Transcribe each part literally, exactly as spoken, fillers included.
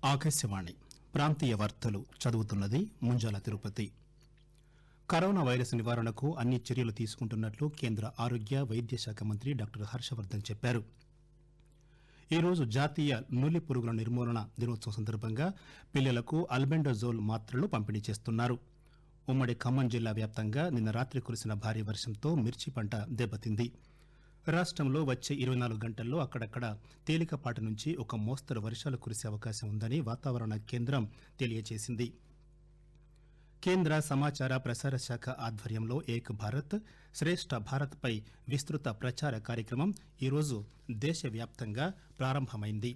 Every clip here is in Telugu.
ఆకాశవాణి ప్రాంతీయ వార్తలు చదువుతున్నది ముంజాల తిరుపతి. కరోనా వైరస్ నివారణకు అన్ని చర్యలు తీసుకుంటున్నట్లు కేంద్ర ఆరోగ్య వైద్య శాఖ మంత్రి డాక్టర్ హర్షవర్దన్ చెప్పారు. ఈరోజు జాతీయ నులి పురుగుల నిర్మూలన దినోత్సవం సందర్భంగా పిల్లలకు అల్బెండజోల్ మాత్రలు పంపిణీ చేస్తున్నారు. ఉమ్మడి ఖమ్మం జిల్లా వ్యాప్తంగా నిన్న రాత్రి కురిసిన భారీ వర్షంతో మిర్చి పంట దెబ్బతింది. రాష్టంలో వచ్చే ఇరవై నాలుగు గంటల్లో అక్కడక్కడ తేలికపాటి నుంచి ఒక మోస్తరు వర్షాలు కురిసే అవకాశం ఉందని వాతావరణ కేంద్రం తెలియజేసింది. కేంద్ర సమాచార ప్రసార శాఖ ఆధ్వర్యంలో ఏక్ భారత్ శ్రేష్ఠ భారత్ పై విస్తృత ప్రచార కార్యక్రమం ఈరోజు దేశవ్యాప్తంగా ప్రారంభమైంది.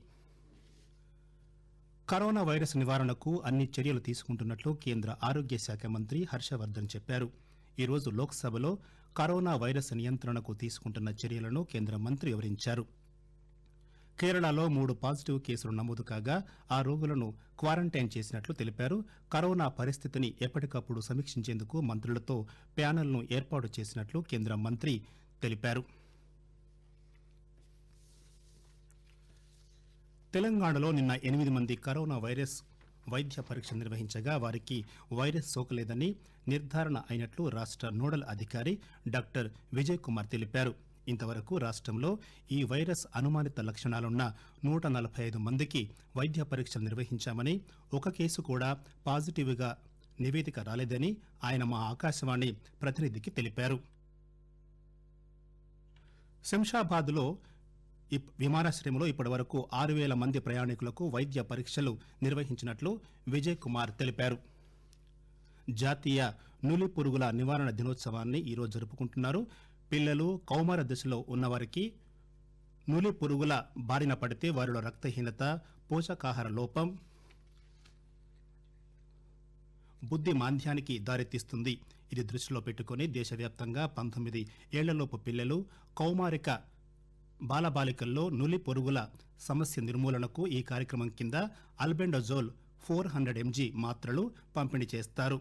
కరోనా వైరస్ నివారణకు అన్ని చర్యలు తీసుకుంటున్నట్లు కేంద్ర ఆరోగ్య శాఖ మంత్రి హర్షవర్దన్ చెప్పారు. ఈరోజు లోక్సభలో కరోనా వైరస్ నియంత్రణకు తీసుకుంటున్న చర్యలను కేంద్ర మంత్రి వివరించారు. కేరళలో మూడు పాజిటివ్ కేసులు నమోదు కాగా ఆ రోగులను క్వారంటైన్ చేసినట్లు తెలిపారు. కరోనా పరిస్థితిని ఎప్పటికప్పుడు సమీక్షించేందుకు మంత్రులతో ప్యానెల్ను ఏర్పాటు చేసినట్లు కేంద్ర మంత్రి తెలిపారు. తెలంగాణలో నిన్న ఎనిమిది మంది కరోనా వైరస్ వైద్య పరీక్ష నిర్వహించగా వారికి వైరస్ సోకలేదని నిర్ధారణ అయినట్లు రాష్ట నోడల్ అధికారి డాక్టర్ విజయ్ కుమార్ తెలిపారు. ఇంతవరకు రాష్టంలో ఈ వైరస్ అనుమానిత లక్షణాలున్న నూట నలభై ఐదు మందికి వైద్య పరీక్షలు నిర్వహించామని, ఒక కేసు కూడా పాజిటివ్గా నివేదిక రాలేదని ఆయన మా ఆకాశవాణి ప్రతినిధికి తెలిపారు. శంషాబాద్లో విమానాశ్రయంలో ఇప్పటి వరకు ఆరు వేల మంది ప్రయాణికులకు వైద్య పరీక్షలు నిర్వహించినట్లు విజయ్ కుమార్ తెలిపారు. జాతీయ నులి పురుగుల నివారణ దినోత్సవాన్ని ఈరోజు జరుపుకుంటున్నారు. పిల్లలు, కౌమార దశలో ఉన్నవారికి నులి పురుగుల బారిన పడితే వారిలో రక్తహీనత, పోషకాహార లోపం, బుద్ది మాంద్యానికి దారితీస్తుంది. ఇది దృష్టిలో పెట్టుకుని దేశవ్యాప్తంగా పంతొమ్మిది ఏళ్లలోపు పిల్లలు, కౌమారిక బాలబాలికల్లో నులి పురుగుల సమస్య నిర్మూలనకు ఈ కార్యక్రమం కింద అల్బెండజోల్ ఫోర్ హండ్రెడ్ ఎంజీ మాత్రలు పంపిణీ చేస్తారు.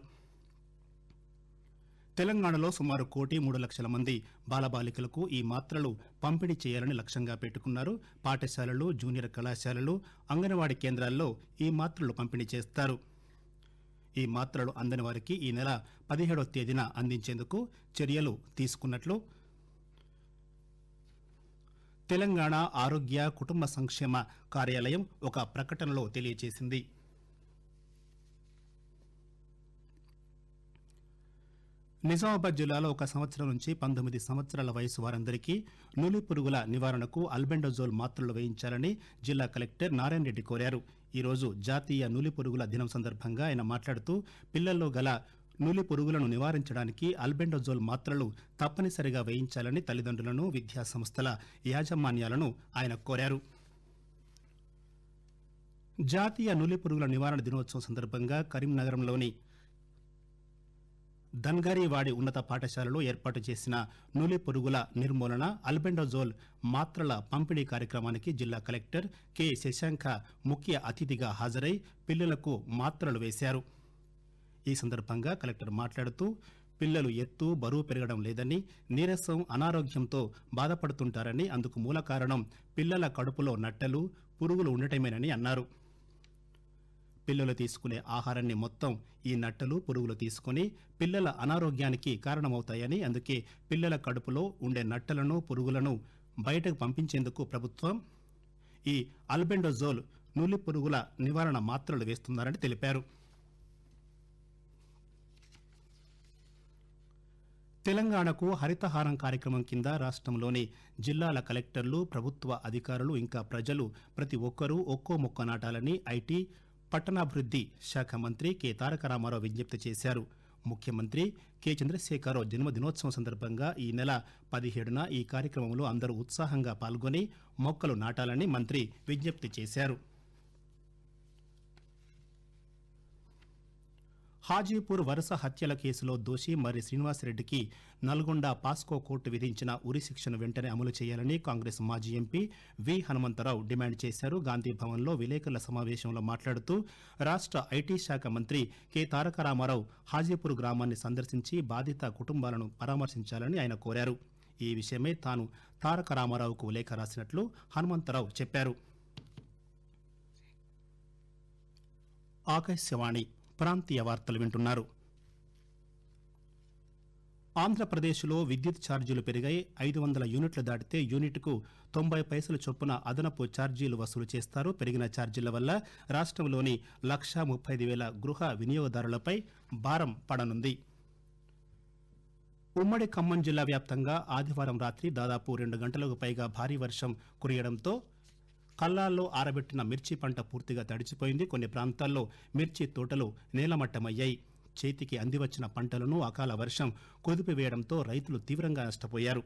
తెలంగాణలో సుమారు కోటి మూడు లక్షల మంది బాలబాలికలకు ఈ మాత్రలు పంపిణీ చేయాలని లక్ష్యంగా పెట్టుకున్నారు. పాఠశాలలు, జూనియర్ కళాశాలలు, అంగన్వాడీ కేంద్రాల్లో ఈ మాత్రలు పంపిణీ చేస్తారు. ఈ మాత్రలు అందని వారికి ఈ నెల పదిహేడవ తేదీన అందించేందుకు చర్యలు తీసుకున్నట్లు తెలంగాణ ఆరోగ్య కుటుంబ సంక్షేమ కార్యాలయం ఒక ప్రకటనలో తెలియజేసింది. నిజామాబాద్ జిల్లాలో ఒక సంవత్సరం నుంచి పంతొమ్మిది సంవత్సరాల వయసు వారందరికీ నులి పురుగుల నివారణకు అల్బెండజోల్ మాత్రలు వేయించాలని జిల్లా కలెక్టర్ నారాయణ రెడ్డి కోరారు. ఈరోజు జాతీయ నులి పురుగుల దినం సందర్భంగా ఆయన మాట్లాడుతూ పిల్లల్లో గల నులి పురుగులను నివారించడానికి అల్బెండజోల్ మాత్రలు తప్పనిసరిగా వేయించాలని తల్లిదండ్రులను, విద్యా సంస్థల యాజమాన్యాలను ఆయన కోరారు. జాతీయ నులి పురుగుల నివారణ దినోత్సవం సందర్భంగా కరీంనగరంలోని ధన్గారీవాడి ఉన్నత పాఠశాలలో ఏర్పాటు చేసిన నులి పురుగుల నిర్మూలన అల్బెండజోల్ మాత్రల పంపిణీ కార్యక్రమానికి జిల్లా కలెక్టర్ కె శశాంక ముఖ్య అతిథిగా హాజరై పిల్లలకు మాత్రలు వేశారు. ఈ సందర్భంగా కలెక్టర్ మాట్లాడుతూ పిల్లలు ఎత్తు, బరువు పెరగడం లేదని, నీరసం, అనారోగ్యంతో బాధపడుతుంటారని, అందుకు మూల కారణం పిల్లల కడుపులో నట్టలు, పురుగులు ఉండటమేనని అన్నారు. పిల్లలు తీసుకునే ఆహారాన్ని మొత్తం ఈ నట్టలు, పురుగులు తీసుకుని పిల్లల అనారోగ్యానికి కారణమవుతాయని, అందుకే పిల్లల కడుపులో ఉండే నట్టలను, పురుగులను బయటకు పంపించేందుకు ప్రభుత్వం ఈ అల్బెండజోల్ నులి పురుగుల నివారణ మాత్రలు వేస్తున్నారని తెలిపారు. తెలంగాణకు హరితహారం కార్యక్రమం కింద రాష్ట్రంలోని జిల్లాల కలెక్టర్లు, ప్రభుత్వ అధికారులు ఇంకా ప్రజలు ప్రతి ఒక్కరూ ఒక్కో మొక్క నాటాలని ఐటీ, పట్టణాభివృద్ది శాఖ మంత్రి కె తారక రామారావు విజ్ఞప్తి చేశారు. ముఖ్యమంత్రి కె చంద్రశేఖరరావు జన్మదినోత్సవం సందర్భంగా ఈ నెల పదిహేడున ఈ కార్యక్రమంలో అందరూ ఉత్సాహంగా పాల్గొని మొక్కలు నాటాలని మంత్రి విజ్ఞప్తి చేశారు. హాజీపూర్ వరుస హత్యల కేసులో దోషి మర్రి శ్రీనివాసరెడ్డికి నల్గొండ పాస్కో కోర్టు విధించిన ఉరి శిక్షను వెంటనే అమలు చేయాలని కాంగ్రెస్ మాజీ ఎంపీ వి హనుమంతరావు డిమాండ్ చేశారు. గాంధీ భవన్లో విలేకరుల సమావేశంలో మాట్లాడుతూ రాష్ట్ర ఐటీ శాఖ మంత్రి కె తారక రామారావు హాజీపూర్ గ్రామాన్ని సందర్శించి బాధిత కుటుంబాలను పరామర్శించాలని ఆయన కోరారు. ఈ విషయమై తాను తారక రామారావుకు లేఖ రాసినట్లు హనుమంతరావు చెప్పారు. ఆకాశవాణి ప్రాంతీయ వార్తలు వింటున్నారు. ఆంధ్రప్రదేశ్లో విద్యుత్ ఛార్జీలు పెరిగాయి. ఐదు వందల యూనిట్లు దాటితే యూనిట్కు తొంభై పైసలు చొప్పున అదనపు ఛార్జీలు వసూలు చేస్తారు. పెరిగిన ఛార్జీల వల్ల రాష్ట్రంలోని లక్షా ముప్పై ఐదు వేల గృహ వినియోగదారులపై భారం పడనుంది. ఉమ్మడి ఖమ్మం జిల్లా వ్యాప్తంగా ఆదివారం రాత్రి దాదాపు రెండు గంటలకు పైగా భారీ వర్షం కురియడంతో కల్లాల్లో ఆరబెట్టిన మిర్చి పంట పూర్తిగా తడిచిపోయింది. కొన్ని ప్రాంతాల్లో మిర్చి తోటలు నేలమట్టమయ్యాయి. చేతికి అందివచ్చిన పంటలను అకాల వర్షం కుదిపివేయడంతో రైతులు తీవ్రంగా నష్టపోయారు.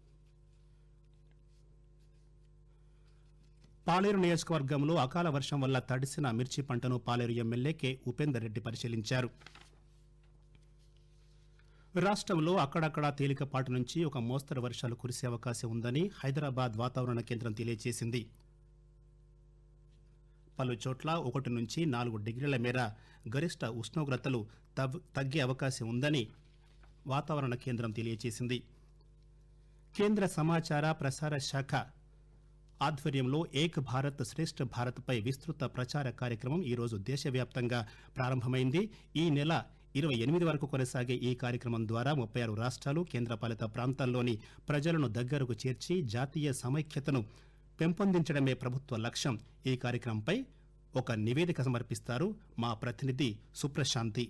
పాలేరు నియోజకవర్గంలో అకాల వర్షం వల్ల తడిసిన మిర్చి పంటను పాలేరు ఎమ్మెల్యే కె ఉపేందర్ రెడ్డి పరిశీలించారు. రాష్ట్రంలో అక్కడక్కడా తేలికపాటి నుంచి ఒక మోస్తరు వర్షాలు కురిసే అవకాశం ఉందని హైదరాబాద్ వాతావరణ కేంద్రం తెలియజేసింది. పలు చోట్ల ఒకటి నుంచి నాలుగు డిగ్రీల మేర గరిష్ట ఉష్ణోగ్రతలు తగ్గే అవకాశం ఉందని వాతావరణ కేంద్రం తెలియజేసింది. కేంద్ర సమాచార ప్రసార శాఖ ఆధ్వర్యంలో ఏక్ భారత్ శ్రేష్ఠ భారత్ పై విస్తృత ప్రచార కార్యక్రమం ఈరోజు దేశవ్యాప్తంగా ప్రారంభమైంది. ఈ నెల ఇరవై ఎనిమిది వరకు కొనసాగే ఈ కార్యక్రమం ద్వారా ముప్పై ఆరు రాష్ట్రాలు కేంద్రపాలిత ప్రాంతాల్లోని ప్రజలను దగ్గరకు చేర్చి జాతీయ సమైక్యతను పెంపొందించడమే ప్రభుత్వ లక్ష్యం. ఈ కార్యక్రమంపై ఒక నివేదిక సమర్పిస్తారు మా ప్రతినిధి సుప్రశాంతి.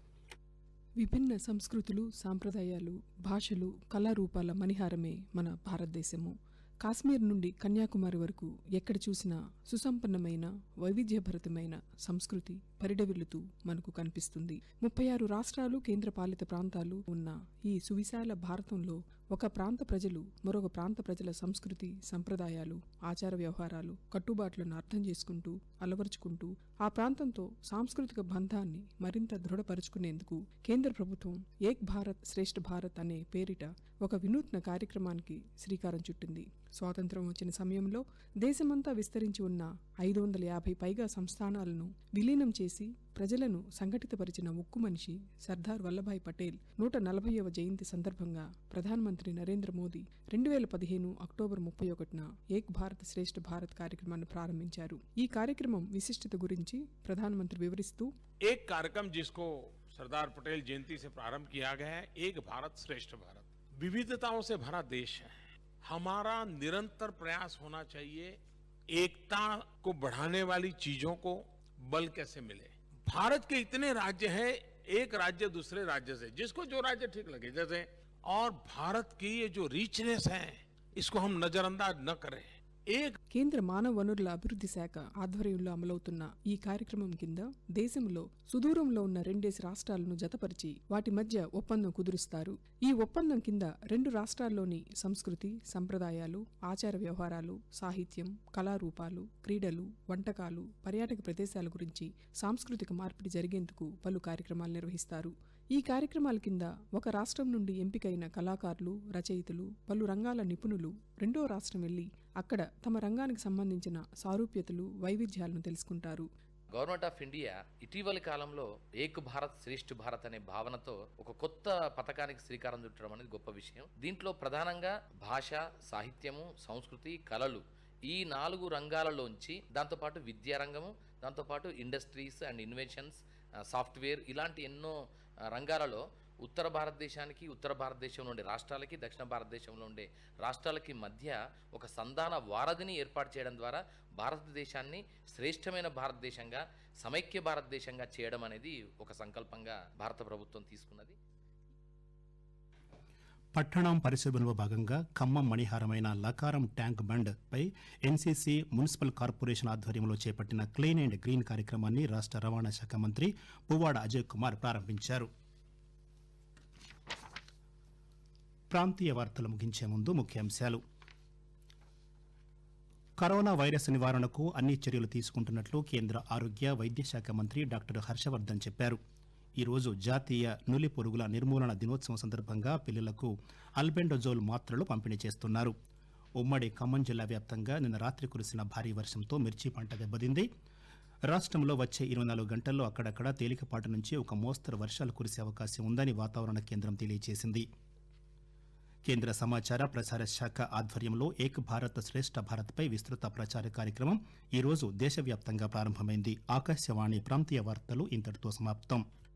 విభిన్న సంస్కృతులు, సాంప్రదాయాలు, భాషలు, కళారూపాల మణిహారమే మన భారతదేశము. కాశ్మీర్ నుండి కన్యాకుమారి వరకు ఎక్కడ చూసినా సుసంపన్నమైన వైవిధ్యభరితమైన సంస్కృతి పరిడవిల్లుతూ మనకు కనిపిస్తుంది. ముప్పై ఆరు రాష్ట్రాలు కేంద్రపాలిత ప్రాంతాలు ఉన్న ఈ సువిశాల భారతంలో ఒక ప్రాంత ప్రజలు మరొక ప్రాంత ప్రజల సంస్కృతి, సంప్రదాయాలు, ఆచార వ్యవహారాలు, కట్టుబాట్లను అర్థం చేసుకుంటూ అలవరుచుకుంటూ ఆ ప్రాంతంతో సాంస్కృతిక బంధాన్ని మరింత దృఢపరుచుకునేందుకు కేంద్ర ప్రభుత్వం ఏక్ భారత్ శ్రేష్ఠ భారత్ అనే పేరిట ఒక వినూత్న కార్యక్రమానికి శ్రీకారం చుట్టింది. స్వాతంత్ర్యం వచ్చిన సమయంలో దేశమంతా విస్తరించి ఉన్న ఐదు వందల యాభై పైగా సంస్థానాలను విలీనం చేసి ప్రజలను సంఘటితపరిచిన ఉక్కు మనిషి సర్దార్ వల్లభాయ్ పటేల్ నూట నలభైవ జయంతి సందర్భంగా ప్రధానమంత్రి నరేంద్ర మోదీ రెండు వేల పదిహేను అక్టోబర్ ముప్పై ఒకటిన ఏక్ భారత్ శ్రేష్ఠ భారత్ కార్యక్రమాన్ని ప్రారంభించారు. ఈ కార్యక్రమం విశిష్టత గురించి ప్రధానమంత్రి వివరిస్తూ, एक कार्यक्रम जिसको सरदार पटेल जयंती से प्रारंभ किया गया है, एक भारत श्रेष्ठ भारत, विविधताओं से भरा देश है. हमारा निरंतर प्रयास होना चाहिए एकता को बढ़ाने वाली चीजों को बल कैसे मिले. भारत के इतने राज्य हैं, एक राज्य दूसरे राज्य से जिसको जो राज्य ठीक लगे जैसे, और भारत की ये जो रिचनेस है इसको हम नजरअंदाज न करें. एक కేంద్ర మానవ వనరుల అభివృద్ధి శాఖ ఆధ్వర్యంలో అమలవుతున్న ఈ కార్యక్రమం కింద దేశంలో సుదూరంలో ఉన్న రెండేసి రాష్ట్రాలను జతపరిచి వాటి మధ్య ఒప్పందం కుదురుస్తారు. ఈ ఒప్పందం కింద రెండు రాష్ట్రాల్లోని సంస్కృతి, సంప్రదాయాలు, ఆచార వ్యవహారాలు, సాహిత్యం, కళారూపాలు, క్రీడలు, వంటకాలు, పర్యాటక ప్రదేశాల గురించి సాంస్కృతిక మార్పిడి జరిగేందుకు పలు కార్యక్రమాలు నిర్వహిస్తారు. ఈ కార్యక్రమాల కింద ఒక రాష్ట్రం నుండి ఎంపికైన కళాకారులు, రచయితలు, పలు రంగాల నిపుణులు రెండో రాష్ట్రం వెళ్లి అక్కడ తమ రంగానికి సంబంధించిన సారూప్యతలు, వైవిధ్యాలను తెలుసుకుంటారు. గవర్నమెంట్ ఆఫ్ ఇండియా ఇటీవలి కాలంలో ఏక్ భారత్ శ్రేష్ఠ భారత్ అనే భావనతో ఒక కొత్త పథకానికి శ్రీకారం చుట్టడం అనేది గొప్ప విషయం. దీంట్లో ప్రధానంగా భాష, సాహిత్యము, సంస్కృతి, కళలు ఈ నాలుగు రంగాలలోంచి దాంతోపాటు విద్యారంగము, దాంతోపాటు ఇండస్ట్రీస్ అండ్ ఇన్వెన్షన్స్, సాఫ్ట్వేర్ ఇలాంటి ఎన్నో రంగాలలో ఉత్తర భారతదేశానికి, ఉత్తర భారతదేశంలో ఉండే రాష్ట్రాలకి, దక్షిణ భారతదేశంలో ఉండే రాష్ట్రాలకి మధ్య ఒక సంధాన వారధిని ఏర్పాటు చేయడం ద్వారా భారతదేశాన్ని శ్రేష్టమైన భారతదేశంగా, సమైక్య భారతదేశంగా చేయడం అనేది ఒక సంకల్పంగా భారత ప్రభుత్వం తీసుకున్నది. పట్టణం పరిశుభ్రంలో భాగంగా ఖమ్మం మణిహారమైన లకారం ట్యాంక్ బండ్ పై ఎన్సీసీ మున్సిపల్ కార్పొరేషన్ ఆధ్వర్యంలో చేపట్టిన క్లీన్ అండ్ గ్రీన్ కార్యక్రమాన్ని రాష్ట్ర రవాణా శాఖ మంత్రి పువ్వాడ అజయ్ కుమార్ ప్రారంభించారు. ప్రాంతీయ వార్తలు ముగించే ముందు ముఖ్యాంశాలు. కరోనా వైరస్ నివారణకు అన్ని చర్యలు తీసుకుంటున్నట్లు కేంద్ర ఆరోగ్య వైద్య శాఖ మంత్రి డాక్టర్ హర్షవర్ధన్ చెప్పారు. ఈరోజు జాతీయ నులి పురుగుల నిర్మూలన దినోత్సవం సందర్భంగా పిల్లలకు అల్బెండజోల్ మాత్రలు పంపిణీ చేస్తున్నారు. ఉమ్మడి ఖమ్మం జిల్లా వ్యాప్తంగా నిన్న రాత్రి కురిసిన భారీ వర్షంతో మిర్చి పంట దెబ్బతింది. రాష్ట్రంలో వచ్చే ఇరవై నాలుగు గంటల్లో అక్కడక్కడ తేలికపాటి నుంచి ఒక మోస్తరు వర్షాలు కురిసే అవకాశం ఉందని వాతావరణ కేంద్రం తెలియజేసింది. కేంద్ర సమాచార ప్రసార శాఖ ఆధ్వర్యంలో ఏక్ భారత్ శ్రేష్ఠ భారత్ పై విస్తృత ప్రచార కార్యక్రమం ఈ రోజు దేశవ్యాప్తంగా ప్రారంభమైంది. ఆకాశవాణి ప్రాంతీయ వార్తలు ఇంతటితో సమాప్తం.